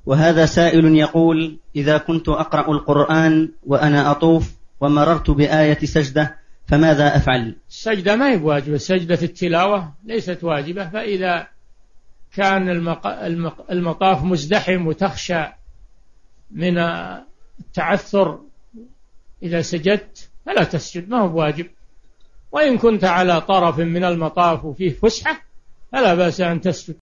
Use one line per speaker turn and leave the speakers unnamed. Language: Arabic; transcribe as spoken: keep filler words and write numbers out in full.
وهذا سائل يقول: إذا كنت أقرأ القرآن وأنا أطوف ومررت بآية سجدة فماذا أفعل؟
السجدة ما هي واجبة، سجدة التلاوة ليست واجبة، فإذا كان المطاف مزدحم وتخشى من التعثر إذا سجدت فلا تسجد، ما هو واجب. وإن كنت على طرف من المطاف وفيه فسحة فلا بأس أن تسجد.